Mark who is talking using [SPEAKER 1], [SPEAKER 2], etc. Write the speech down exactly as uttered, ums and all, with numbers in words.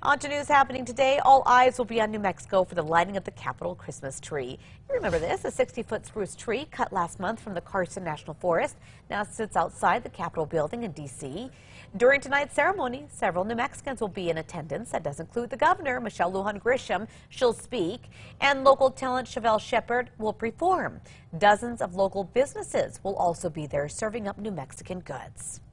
[SPEAKER 1] On to news happening today. All eyes will be on New Mexico for the lighting of the Capitol Christmas tree. You remember this, a sixty foot spruce tree cut last month from the Carson National Forest now sits outside the Capitol building in D C During tonight's ceremony, several New Mexicans will be in attendance. That does include the governor, Michelle Lujan Grisham. She'll speak, and local talent Chevelle Shepard will perform. Dozens of local businesses will also be there serving up New Mexican goods.